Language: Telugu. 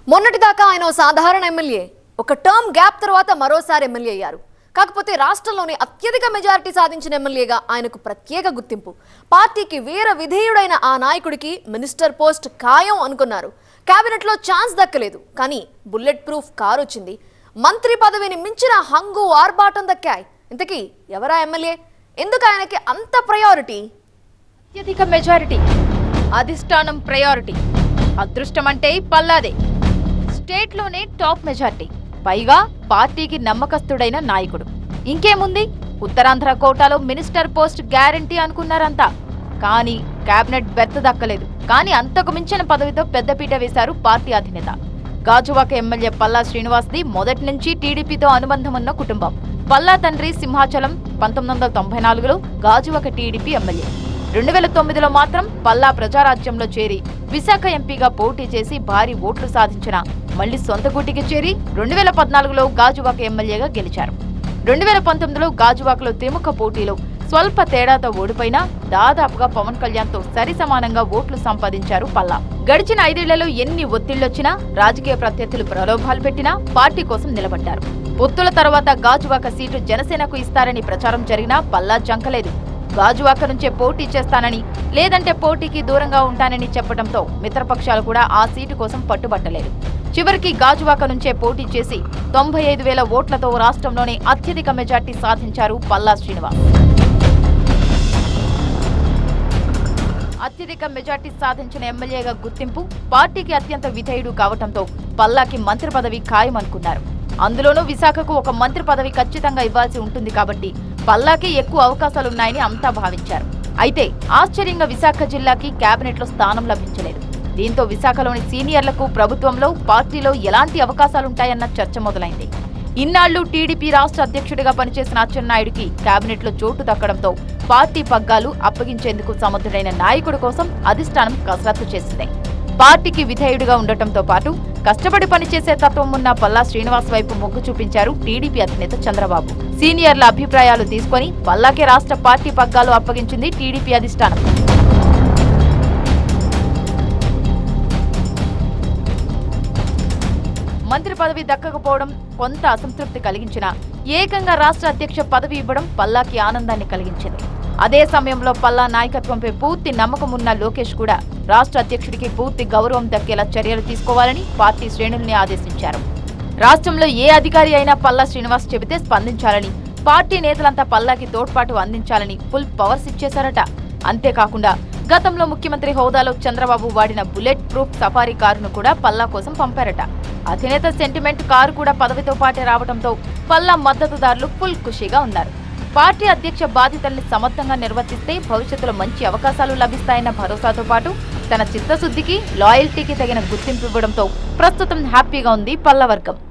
మొన్నటిదాకా ఆయన సాధారణ ఎమ్మెల్యే ఒక టర్మ్ గ్యాప్ తర్వాత మరోసారి ఎమ్మెల్యే అయ్యారు. కాకపోతే రాష్ట్రంలోని అత్యధిక మెజారిటీ సాధించిన ఎమ్మెల్యేగా ఆయనకు ప్రత్యేక గుర్తింపు. పార్టీకి వీర విధేయుడైన ఆ నాయకుడికి మినిస్టర్ పోస్ట్ ఖాయం అనుకున్నారు. కేబినెట్లో ఛాన్స్ దక్కలేదు, కానీ బుల్లెట్ ప్రూఫ్ కారు వచ్చింది. మంత్రి పదవిని మించిన హంగు ఆర్భాటం దక్కాయి. ఇంతకీ ఎవరా ఎమ్మెల్యే? ఎందుకు ఆయనకి అంత ప్రయారిటీ? అత్యధిక మెజారిటీ, అధిష్టానం ప్రయారిటీ, అదృష్టం అంటే పల్లాదే. స్టేట్లోనే టాప్ మెజారిటీ, పైగా పార్టీకి నమ్మకస్తుడైన నాయకుడు. ఇంకేముంది, ఉత్తరాంధ్ర కోటాలో మినిస్టర్ పోస్ట్ గ్యారంటీ అనుకున్నారంతా. కానీ కేబినెట్ బెర్త్ దక్కలేదు. కానీ అంతకు మించిన పదవితో పెద్దపీట వేశారు పార్టీ అధినేత. గాజువాక ఎమ్మెల్యే పల్లా శ్రీనివాస్ది మొదటి నుంచి టీడీపీతో అనుబంధం ఉన్న కుటుంబం. పల్లా తండ్రి సింహాచలం 1994లో గాజువాక టీడీపీ ఎమ్మెల్యే. 2009లో మాత్రం పల్లా ప్రజారాజ్యంలో చేరి విశాఖ ఎంపీగా పోటీ చేసి భారీ ఓట్లు సాధించిన మళ్లీ సొంత గూటికి చేరి 2014లో గాజువాక ఎమ్మెల్యేగా గెలిచారు. 2019లో గాజువాకలో త్రిముఖ పోటీలో స్వల్ప తేడాతో ఓడిపోయినా దాదాపుగా పవన్ కళ్యాణ్తో సరి సమానంగా ఓట్లు సంపాదించారు పల్లా. గడిచిన 5 ఏళ్లలో ఎన్ని ఒత్తిళ్లొచ్చినా, రాజకీయ ప్రత్యర్థులు ప్రలోభాలు పెట్టినా పార్టీ కోసం నిలబడ్డారు. పొత్తుల తర్వాత గాజువాక సీటు జనసేనకు ఇస్తారని ప్రచారం జరిగినా పల్లా జంకలేదు. గాజువాక నుంచే పోటీ చేస్తానని, లేదంటే పోటీకి దూరంగా ఉంటానని చెప్పడంతో మిత్రపక్షాలు కూడా ఆ సీటు కోసం పట్టుబట్టలేదు. చివరికి గాజువాక నుంచే పోటీ చేసి 95,000 ఓట్లతో రాష్ట్రంలోనే అత్యధిక మెజార్టీ సాధించారు పల్లా శ్రీనివాస్. అత్యధిక మెజార్టీ సాధించిన ఎమ్మెల్యేగా గుర్తింపు, పార్టీకి అత్యంత విధేయుడు కావడంతో పల్లాకి మంత్రి పదవి ఖాయమనుకున్నారు. అందులోనూ విశాఖకు ఒక మంత్రి పదవి ఖచ్చితంగా ఇవ్వాల్సి ఉంటుంది కాబట్టి పల్లాకి ఎక్కువ అవకాశాలున్నాయని అంతా భావించారు. అయితే ఆశ్చర్యంగా విశాఖ జిల్లాకి కేబినెట్లో స్థానం లభించలేదు. దీంతో విశాఖలోని సీనియర్లకు ప్రభుత్వంలో, పార్టీలో ఎలాంటి అవకాశాలుంటాయన్న చర్చ మొదలైంది. ఇన్నాళ్లు టీడీపీ రాష్ట్ర అధ్యక్షుడిగా పనిచేసిన అచ్చెన్నాయుడికి కేబినెట్లో చోటు దక్కడంతో పార్టీ పగ్గాలు అప్పగించేందుకు సమర్థుడైన నాయకుడి కోసం అధిష్టానం కసరత్తు చేసింది. పార్టీకి విధేయుడిగా ఉండటంతో పాటు కష్టపడి పనిచేసే తత్వం ఉన్న పల్లా శ్రీనివాస్ వైపు మొగ్గు చూపించారు టీడీపీ అధినేత చంద్రబాబు. సీనియర్ల అభిప్రాయాలు తీసుకుని పల్లాకే రాష్ట్ర పార్టీ పగ్గాలు అప్పగించింది టీడీపీ అధిష్టానం. మంత్రి పదవి దక్కకపోవడం కొంత అసంతృప్తి కలిగించినా ఏకంగా రాష్ట్ర అధ్యక్ష పదవి ఇవ్వడం పల్లాకి ఆనందాన్ని కలిగించింది. అదే సమయంలో పల్లా నాయకత్వంపై పూర్తి నమ్మకం ఉన్న లోకేష్ కూడా రాష్ట్ర అధ్యక్షుడికి పూర్తి గౌరవం దక్కేలా చర్యలు తీసుకోవాలని పార్టీ శ్రేణుల్ని ఆదేశించారు. రాష్ట్రంలో ఏ అధికారి అయినా పల్లా శ్రీనివాస్ చెబితే స్పందించాలని, పార్టీ నేతలంతా పల్లాకి తోడ్పాటు అందించాలని ఫుల్ పవర్స్ ఇచ్చేశారట. అంతేకాకుండా గతంలో ముఖ్యమంత్రి హోదాలో చంద్రబాబు వాడిన బుల్లెట్ ప్రూఫ్ సఫారీ కారును కూడా పల్లా కోసం పంపారట. అధినేత సెంటిమెంట్ కారు కూడా పదవితో పాటే రావడంతో పల్లా మద్దతుదారులు ఫుల్ ఖుషీగా ఉన్నారు. పార్టీ అధ్యక్ష బాధ్యతల్ని సమర్థంగా నిర్వర్తిస్తే భవిష్యత్తులో మంచి అవకాశాలు లభిస్తాయన్న భరోసాతో పాటు తన చిత్తశుద్ధికి, లాయల్టీకి తగిన గుర్తింపు ఇవ్వడంతో ప్రస్తుతం హ్యాపీగా ఉంది పల్లా వర్గం.